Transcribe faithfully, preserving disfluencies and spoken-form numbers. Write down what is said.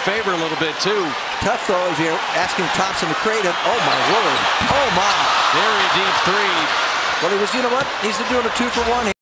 favor a little bit, too. Tough, though, if you're asking Thompson to create it. Oh, my word. Oh, my. Very deep three. Well, he was, you know what? He's doing a two for one.